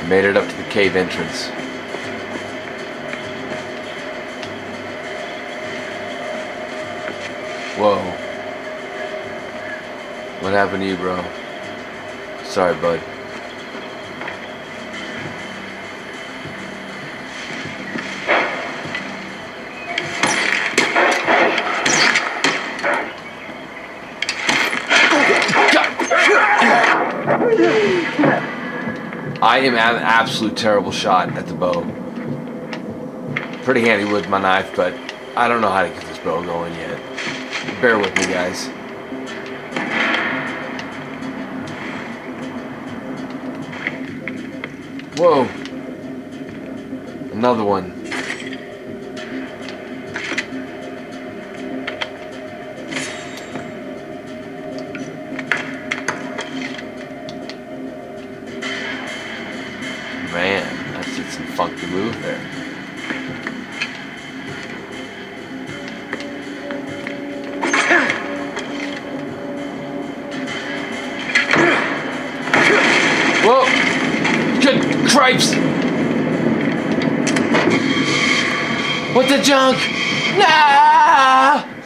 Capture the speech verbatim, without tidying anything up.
Made it up to the cave entrance. Whoa. What happened to you, bro? Sorry, bud. I am an absolute terrible shot at the bow. Pretty handy with my knife, but I don't know how to get this bow going yet. Bear with me, guys. Whoa. Another one. Man, that's just some funky move there. Whoa! Good cripes! What the junk? Nah!